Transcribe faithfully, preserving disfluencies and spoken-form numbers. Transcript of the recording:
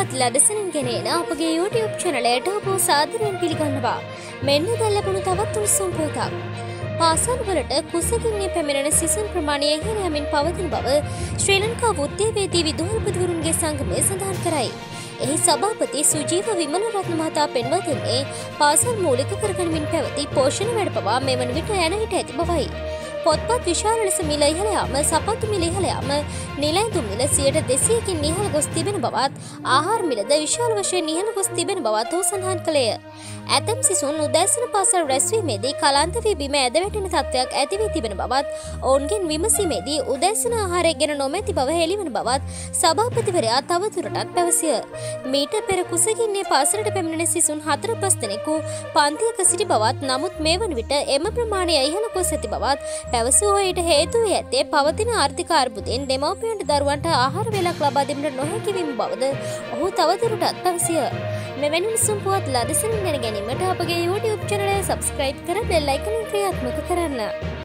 පුවත් ලදසනින් ගෙනෙන අපගේ YouTube චැනලයට ඔබ සාදරයෙන් පිළිගන්නවා. මෙන්න දැන් ලැබුණු තවත් උණුසුම් පුවතක්. පාසල්වලට කුසගින්නේ පැමිණෙන සිසුන් ප්‍රමාණය ඉහළ යමින් පවතින බව ශ්‍රී ලංකා බුද්ධිවේදී විදුහල්පතිවරුන්ගේ සංගමය සඳහන් කරයි. එහි සභාපති සුජීව විමලරත්න මහතා පෙන්වා දෙන්නේ පාසල් මූලික කරගනිමින් පැවති පෝෂණ වැඩ පවා මෙවන විට යන හිට ඇති බවයි. පොත්පත් විශාල ලෙස මිල ඉහළ යාම, සපත්තු මිල ඉහළ යාම, නිල ඇඳුම් මිල සියයට දෙසීයකින් ඉහළ ගොස් තිබෙන බවත්, ආහාර මිලද විශාල වශයෙන් ඉහළ ගොස් තිබෙන බවත් ඔහු සඳහන් කළේය. ඇතැම් සිසුන් උදෑසන පාසල් රැස්වීමේදී කලාන්ත වී බිම ඇද වැටෙන තත්ත්වයක් ඇති වී තිබෙන බවත්, ඔවුන්ගෙන් විමසීමේදී උදෑසන ආහාරය ගෙන නොමැති බව හෙළිවන බවත් සභාපතිවරයා තවදුරටත් පැවසිය. මීට පෙර කුසගින්නේ පාසලට පැමිණෙන සිසුන් හතර පහ දෙනෙකු පන්තියක සිටි බවත්, නමුත් මේ වන විට එම ප්‍රමාණය ඉහළ ගොස් ඇති බවත් පැවසුවෝයට හේතු වී ඇත්තේ පවතින ආර්ථික අර්බුදයෙන් දෙමව්පියන්ට දරුවන්ට ආහාර වේලක් ලබා දීමට නොහැකි වීම බවද ඔහු තවදුරටත් පැවසිය. මෙවැනි උණුසුම් පුවත් ලදසනින් දැන ගැනීමට අපගේ YouTube චැනලය සබ්ස්ක්‍රයිබ් කර බෙල් අයිකන ක්‍රියාත්මක කරන්න.